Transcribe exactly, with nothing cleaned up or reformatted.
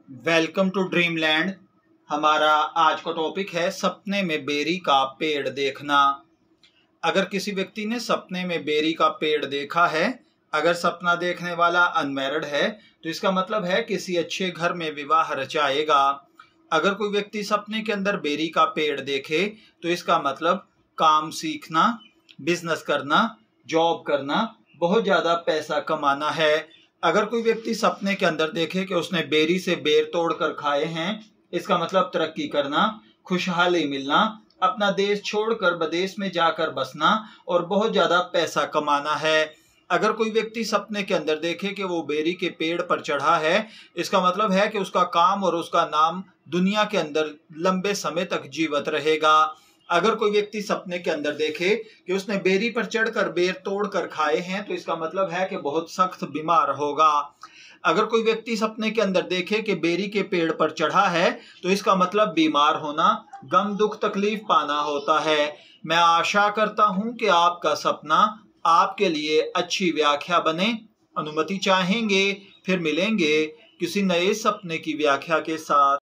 Welcome to dreamland. हमारा आज का टॉपिक है सपने में बेरी का पेड़ देखना। अगर किसी व्यक्ति ने सपने में बेरी का पेड़ देखा है, अगर सपना देखने वाला अनमैरिड है तो इसका मतलब है किसी अच्छे घर में विवाह रचाएगा। अगर कोई व्यक्ति सपने के अंदर बेरी का पेड़ देखे तो इसका मतलब काम सीखना, बिजनेस करना, जॉब करना, बहुत ज़्यादा पैसा कमाना है। अगर कोई व्यक्ति सपने के अंदर देखे कि उसने बेरी से बेर तोड़कर खाए हैं, इसका मतलब तरक्की करना, खुशहाली मिलना, अपना देश छोड़कर विदेश में जाकर बसना और बहुत ज़्यादा पैसा कमाना है। अगर कोई व्यक्ति सपने के अंदर देखे कि वो बेरी के पेड़ पर चढ़ा है, इसका मतलब है कि उसका काम और उसका नाम दुनिया के अंदर लंबे समय तक जीवित रहेगा। अगर कोई व्यक्ति सपने के अंदर देखे कि उसने बेरी पर चढ़कर बेर तोड़कर खाए हैं तो इसका मतलब है कि बहुत सख्त बीमार होगा। अगर कोई व्यक्ति सपने के अंदर देखे कि बेरी के पेड़ पर चढ़ा है तो इसका मतलब बीमार होना, गम दुख तकलीफ पाना होता है। मैं आशा करता हूं कि आपका सपना आपके लिए अच्छी व्याख्या बने। अनुमति चाहेंगे, फिर मिलेंगे किसी नए सपने की व्याख्या के साथ।